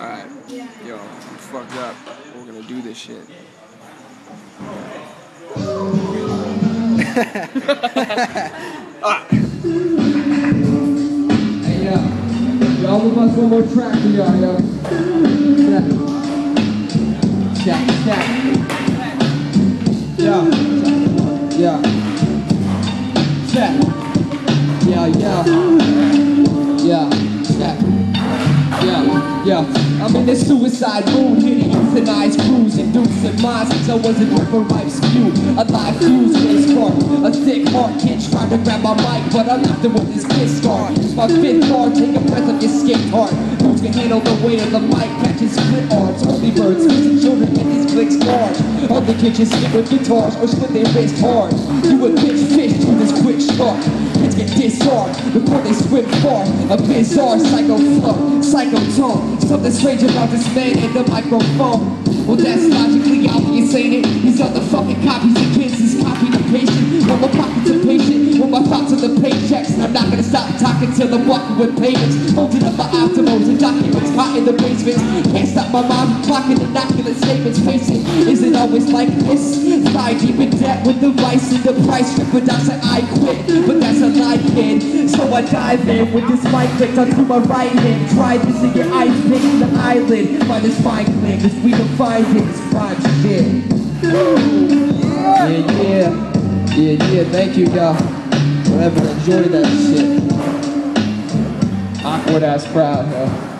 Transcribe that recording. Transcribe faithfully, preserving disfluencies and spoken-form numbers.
Alright, yo, I'm fucked up. We're gonna do this shit. Alright. Hey, yo. Y'all move us one more track for y'all, yo. Check, check. Yo. Yo. Check. Yo, yo. Yo. Check. Yeah, yeah, I'm in a suicide mood, hitting euthanized crews, inducing minds since I wasn't for ripe spew. A live fuse with a spark, a thick heart, can't try to grab my mic, but I left it with this kiss scar. It's my fifth bar, take a breath of your skipped heart. Who's can handle the weight of the mic, catching split arms, only birds, missing children in these clicks large. Other kids just stick with guitars or split their wrist hard. You would pitch fish to this quick shark. Kids get disarmed before they swim far. A bizarre psycho flow, psycho tone. Something strange about this man and the microphone. Well, that's logically obvious, ain't it? These other fucking copies of kids is copy the patient. Well, my pockets are patient, with my thoughts on the paychecks. And I'm not gonna stop talking till I'm walking with payments. Holding up my optimals and documents caught in the basement. Can't stop my mind from clocking innocuous statements. Face it, is it always like this? Thigh deep in debt with the vice and the price. But I said I quit, but that's a lie, kid. So I dive in with this mic clicked onto my right hand. Try this in your eyes, pick the eyelid. Find this fine clear, cause we can find this prime shit. Yeah, yeah, yeah, yeah, thank you, y'all. Whatever, enjoy that shit. Awkward ass crowd, huh?